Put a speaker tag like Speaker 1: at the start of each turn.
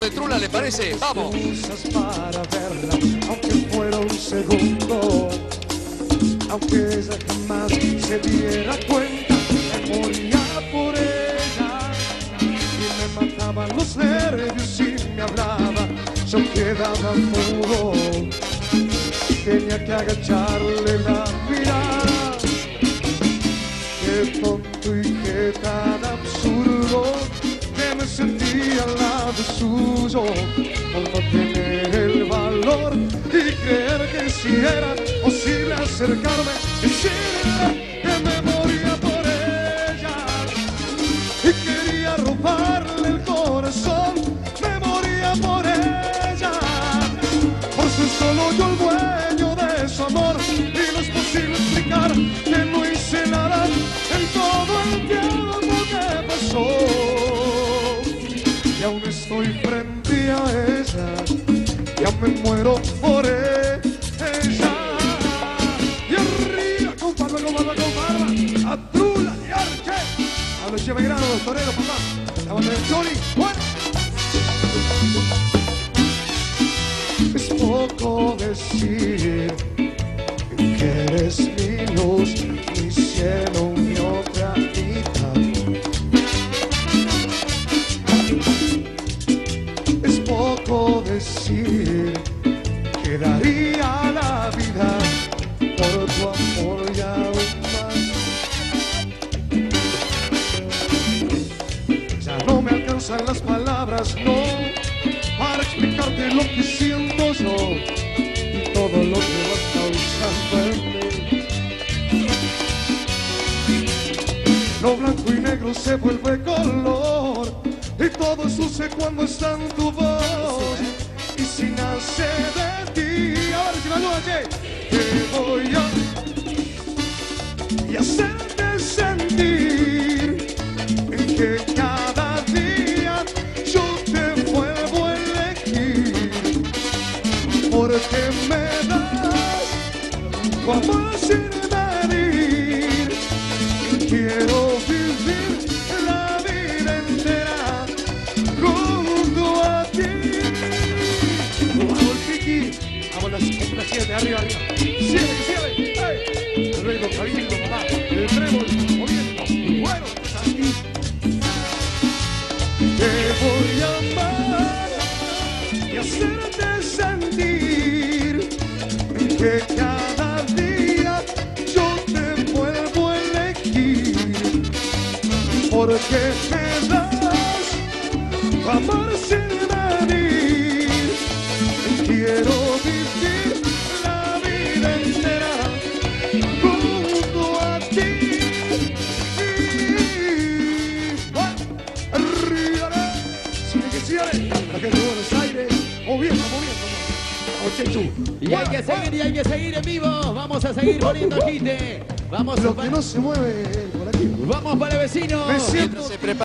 Speaker 1: de Trula, ¿le parece? ¡Vamos!
Speaker 2: Excusas para verla, aunque fuera un segundo, aunque ella jamás se diera cuenta, me moría por ella y me mataban los nervios y me hablaba, yo quedaba mudo y tenía que agacharle la mirada. Qué tonto y qué tan absurdo que me sentía al lado suyo por no tener el valor y creer que si era posible acercarme y decirle que me moría por ella y quería robarle el corazón, me moría por ella por ser solo yo el dueño de su amor y no es posible explicar que no hice nada en todo el tiempo que pasó. Y aún estoy frente a ella, ya me muero por ella. Y arriba, con barba, a Trula y Arche. A los Chevegrano, los toreros, papá. La banda del Johnny, bueno. Es poco decir que eres mi luz, mi cielo, mi otra mitad. Es poco decir que daría la vida por tu amor y aún más. Ya no me alcanzan las palabras, no, para explicarte lo que siento yo y todo lo que vas causando en mí. Lo blanco y negro se vuelve color y todo sucede cuando está en tu voz. Y si nace de ti, ahora si me ayuda, te voy a y hacerte sentir que cada día yo te vuelvo a elegir, porque me das tu amor sin medir. Quiero vivir la vida entera junto a ti. Vamos el piqui, vamos las 7, arriba, arriba. 7, hey. El rey don Cabildo, papá, el trébol, moviendo. Bueno, aquí. Te voy a amar y hacerte sentir que cada día yo te vuelvo a elegir, porque me das tu amor sin medir. Quiero vivir la vida entera junto a ti. Arriba, sigue, la gente de Buenos Aires, moviendo.
Speaker 3: Y hay que seguir en vivo. Vamos a seguir poniendo quite. Vamos
Speaker 2: lo que no se mueve por aquí.
Speaker 3: Vamos para el vecino.
Speaker 2: Me siento.
Speaker 1: Se prepara.